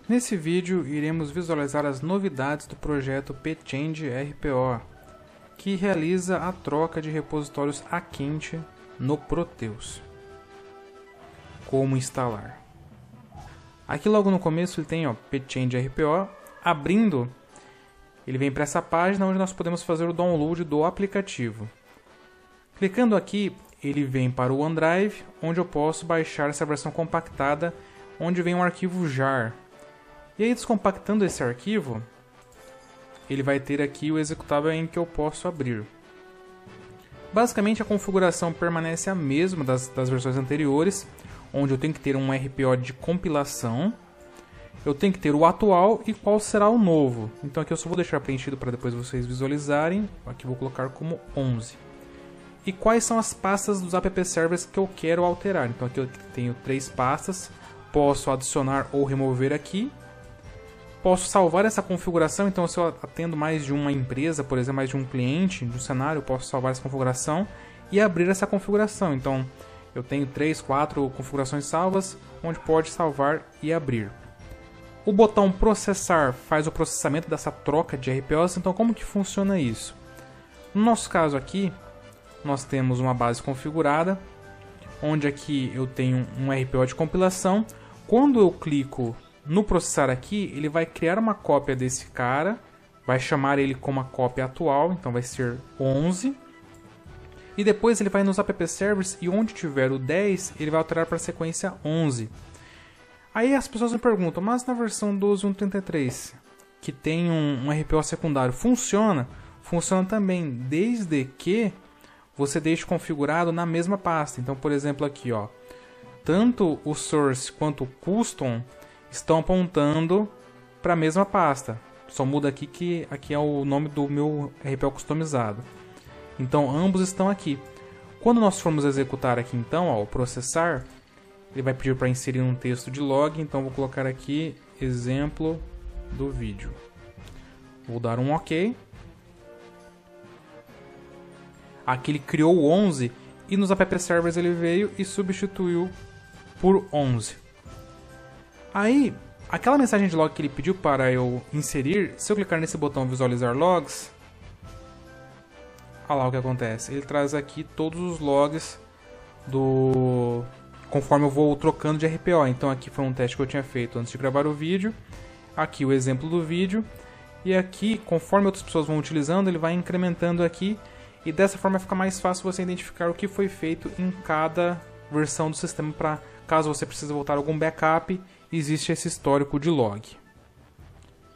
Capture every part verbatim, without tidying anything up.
Nesse vídeo, iremos visualizar as novidades do projeto pchange R P O, que realiza a troca de repositórios a quente no Proteus. Como instalar? Aqui logo no começo ele tem ó, pchange R P O, abrindo, ele vem para essa página onde nós podemos fazer o download do aplicativo. Clicando aqui, ele vem para o OneDrive, onde eu posso baixar essa versão compactada, onde vem um arquivo jar. E aí, descompactando esse arquivo, ele vai ter aqui o executável em que eu posso abrir. Basicamente, a configuração permanece a mesma das, das versões anteriores, onde eu tenho que ter um R P O de compilação, eu tenho que ter o atual e qual será o novo. Então aqui eu só vou deixar preenchido para depois vocês visualizarem. Aqui vou colocar como onze. E quais são as pastas dos app servers que eu quero alterar. Então aqui eu tenho três pastas, posso adicionar ou remover aqui. Posso salvar essa configuração, então se eu atendo mais de uma empresa, por exemplo, mais de um cliente do cenário, eu posso salvar essa configuração e abrir essa configuração. Então eu tenho três, quatro configurações salvas, onde pode salvar e abrir. O botão processar faz o processamento dessa troca de R P Os, então como que funciona isso? No nosso caso aqui, nós temos uma base configurada, onde aqui eu tenho um R P O de compilação. Quando eu clico no processar aqui, ele vai criar uma cópia desse cara, vai chamar ele como a cópia atual, então vai ser onze. E depois ele vai nos app servers e onde tiver o dez, ele vai alterar para a sequência onze. Aí as pessoas me perguntam, mas na versão doze ponto um ponto trinta e três, que tem um, um R P O secundário, funciona? Funciona também, desde que você deixe configurado na mesma pasta. Então, por exemplo, aqui, ó, tanto o source quanto o custom estão apontando para a mesma pasta. Só muda aqui que aqui é o nome do meu R P O customizado. Então, ambos estão aqui. Quando nós formos executar aqui, então, ó, o processar, ele vai pedir para inserir um texto de log. Então, vou colocar aqui exemplo do vídeo. Vou dar um OK. Aqui ele criou o onze e nos app servers ele veio e substituiu por onze. Aí, aquela mensagem de log que ele pediu para eu inserir, se eu clicar nesse botão visualizar logs, olha lá o que acontece. Ele traz aqui todos os logs do conforme eu vou trocando de R P O. Então aqui foi um teste que eu tinha feito antes de gravar o vídeo. Aqui o exemplo do vídeo. E aqui, conforme outras pessoas vão utilizando, ele vai incrementando aqui. E dessa forma fica mais fácil você identificar o que foi feito em cada versão do sistema, para caso você precise voltar a algum backup, existe esse histórico de log.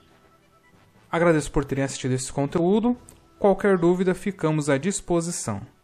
Agradeço por terem assistido esse conteúdo. Qualquer dúvida, ficamos à disposição.